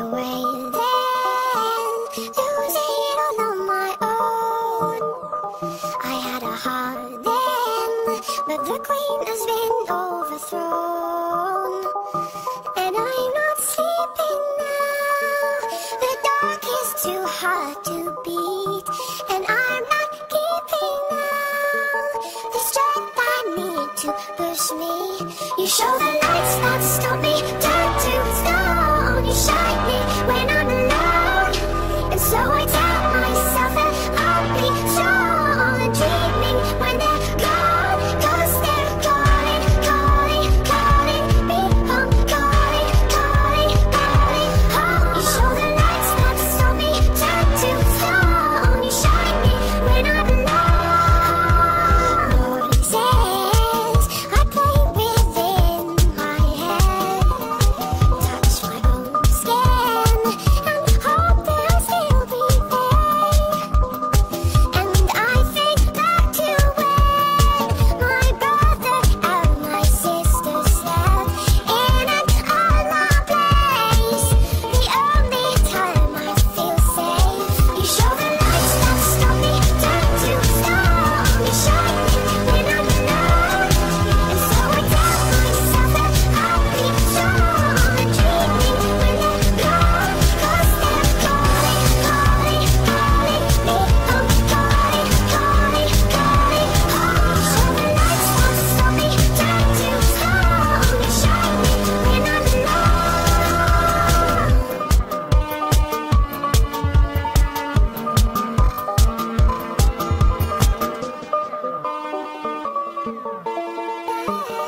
away then, losing it all on my own. I had a heart then, but the queen has been overthrown. And I'm not sleeping now, the dark is too hard to beat. And I'm not keeping now the strength I need to push me. You show the lights that stop me, turn to stone. You shine me when I'm alone, and so I tell myself that I'll be strong and dreaming when they're gone. 'Cause they're calling, calling, calling me home, calling, calling, calling home. You show the lights that stop me, turn to stone. You shine me when I'm alone. Voices I play within my head, touch my own skin and hope they'll still be there. And I think back to when my brother and my sister slept in an unloved place, the only time I feel safe. You show the lights that stop me, turn to stone. You shine me when I'm alone, and so I tell myself that I'll be strong and dreaming when they're gone. 'Cause they're calling, calling, calling me home, calling, calling, calling home. You show the lights that stop me, turn to stone. You shine me when I'm alone.